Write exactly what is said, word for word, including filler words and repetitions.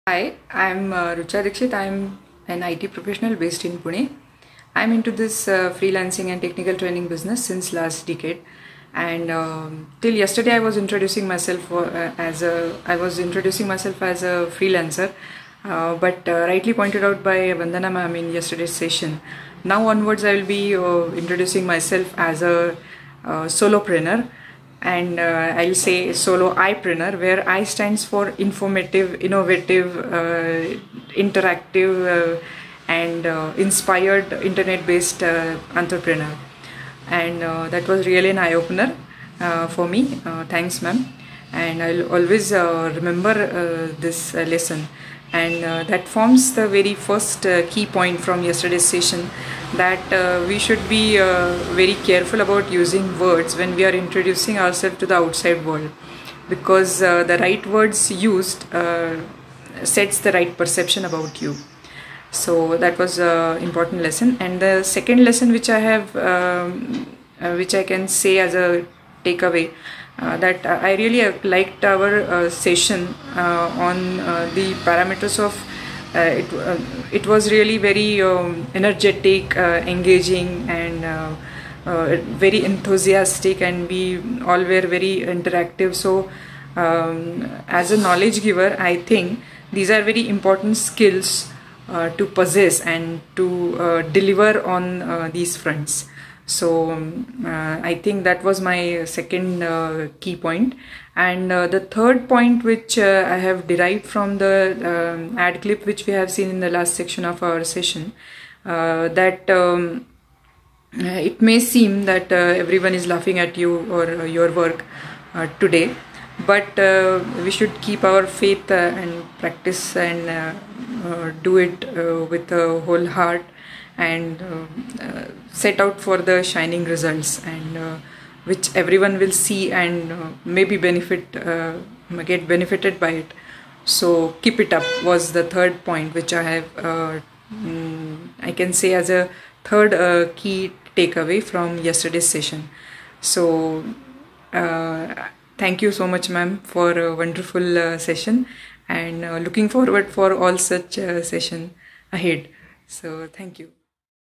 Hi, I'm uh, Rucha Dixit. I'm an I T professional based in Pune. I'm into this uh, freelancing and technical training business since last decade, and um, till yesterday I was introducing myself for, uh, as a I was introducing myself as a freelancer. Uh, but uh, rightly pointed out by Vandana ma'am in yesterday's session, now onwards I will be uh, introducing myself as a uh, solopreneur. And uh, I'll say solo I-preneur, where I stands for informative, innovative, uh, interactive, uh, and uh, inspired internet-based uh, entrepreneur. And uh, that was really an eye-opener uh, for me. Uh, thanks, ma'am. And I'll always uh, remember uh, this uh, lesson. And uh, that forms the very first uh, key point from yesterday's session, that uh, we should be uh, very careful about using words when we are introducing ourselves to the outside world, because uh, the right words used uh, sets the right perception about you. So that was an important lesson. And the second lesson which I have, um, uh, which I can say as a takeaway, Uh, that uh, I really uh, liked our uh, session uh, on uh, the parameters of uh, it. Uh, it was really very um, energetic, uh, engaging, and uh, uh, very enthusiastic, and we all were very interactive. So, um, as a knowledge giver, I think these are very important skills uh, to possess and to uh, deliver on uh, these fronts. So uh, I think that was my second uh, key point. And uh, the third point, which uh, I have derived from the um, ad clip which we have seen in the last section of our session, uh, that um, it may seem that uh, everyone is laughing at you or uh, your work uh, today, but uh, we should keep our faith uh, and practice and uh, uh, do it uh, with a whole heart, and uh, uh, set out for the shining results, and uh, which everyone will see and uh, maybe benefit, uh, get benefited by it. So keep it up was the third point which I have, uh, mm, I can say as a third uh, key takeaway from yesterday's session. So uh, thank you so much, ma'am, for a wonderful uh, session, and uh, looking forward for all such uh, session ahead. So thank you.